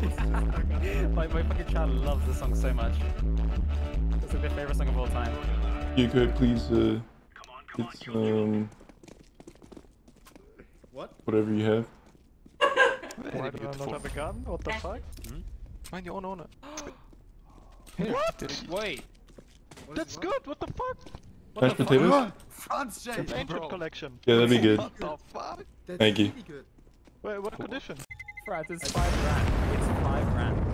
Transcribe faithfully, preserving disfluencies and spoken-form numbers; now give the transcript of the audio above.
Like my fucking child loves this song so much. It's like their favorite song of all time. You could please uh, it's um What? whatever you have. Why do I not have a gun? What the fuck? Hmm? Find your own owner. What? Wait. What That's is good, what the fuck? What Mashed the fuck? potatoes? Franz J. That's ancient Bro, collection. Yeah, that'd be good. What the fuck? that's Thank you. really good. Wait, what condition? Frat, it's five grand. It's five grand.